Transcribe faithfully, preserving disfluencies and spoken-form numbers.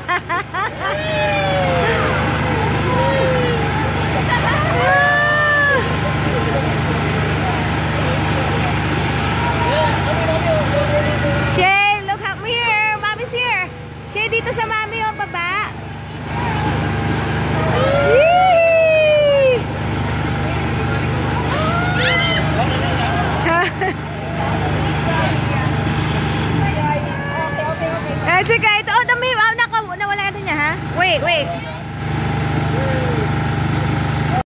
Shay, look up here. Mommy's here. Shay, dito sa mommy o baba. It's okay.